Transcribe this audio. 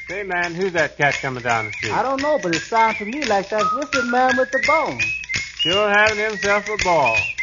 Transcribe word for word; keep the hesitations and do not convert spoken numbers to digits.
Say, man, who's that cat coming down the street? I don't know, but it sounds to me like that whistling man with the bone. Sure having himself a ball.